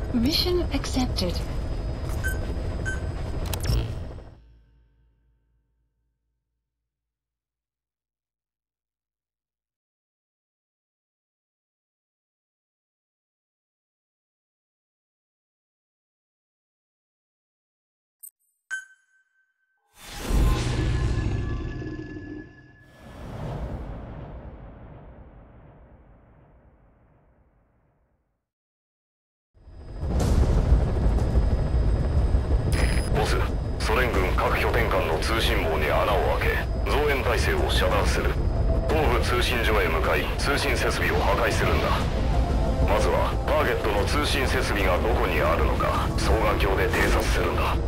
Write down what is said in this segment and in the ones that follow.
Mission accepted. ソ連軍各拠点間の通信網に穴を開け増援体制を遮断する。東部通信所へ向かい通信設備を破壊するんだ。まずはターゲットの通信設備がどこにあるのか双眼鏡で偵察するんだ。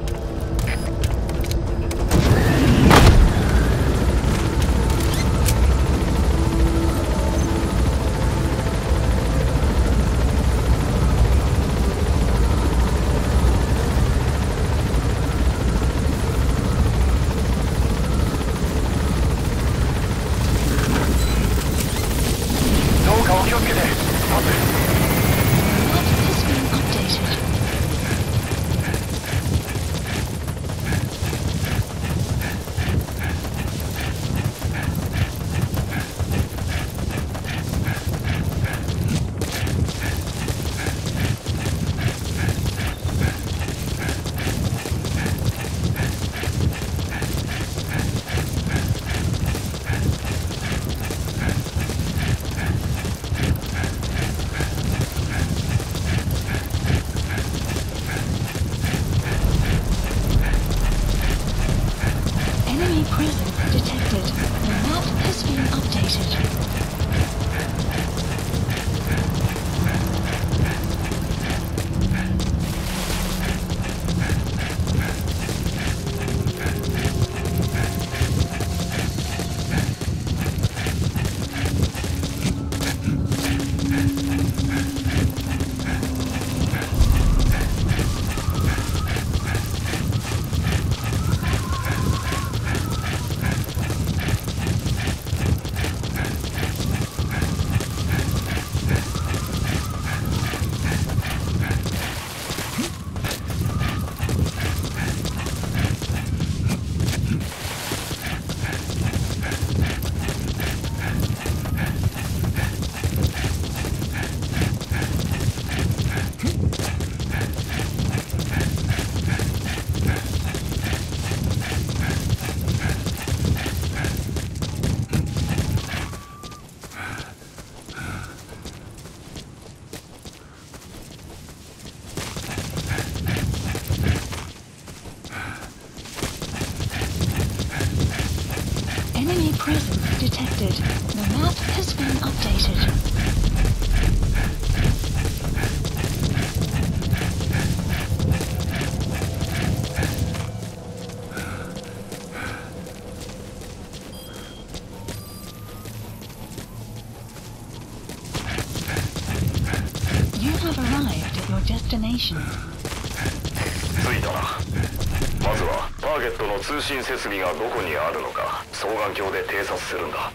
Enemy presence detected. The map has been updated. You have arrived at your destination. 着いたな。まずはターゲットの通信設備がどこにあるのか双眼鏡で偵察するんだ。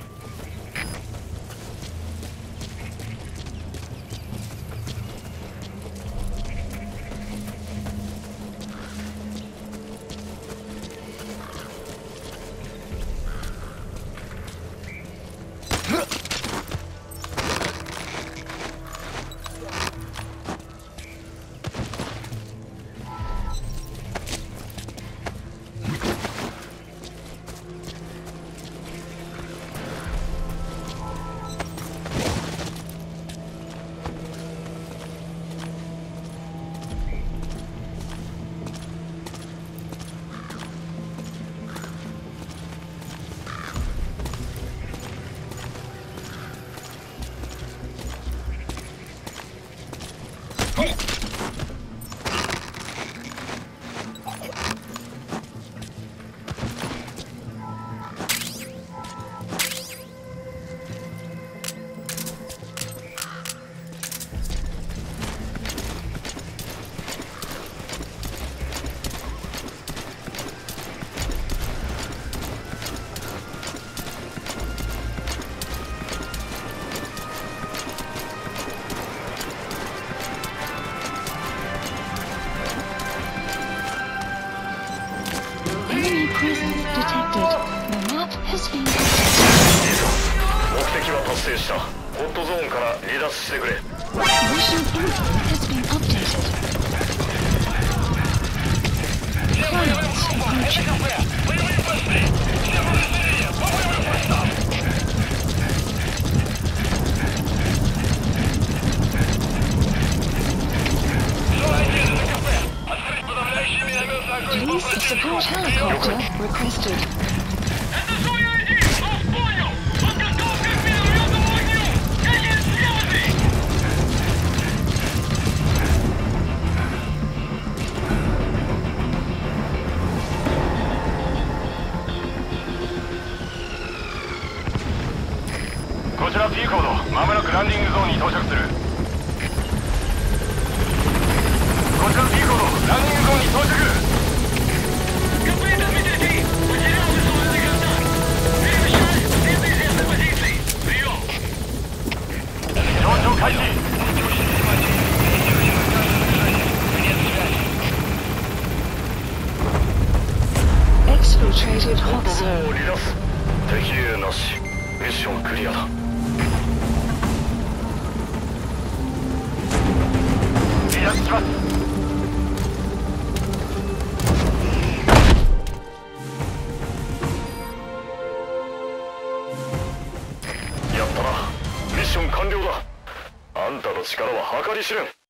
発生した。ホットゾーンから離脱してくれ。 Mission info has been updated. Clouds approaching. Police support helicopter requested. P コード、まもなくランディングゾーンに到着する。こちら P コード、ランディングゾーンに到着。上昇開始。 Exfiltrated ホッ hot トゾーン zone. を離脱。敵影なし。ミッションクリアだ。離脱します。やったな。ミッション完了だ。あんたの力は計り知れん。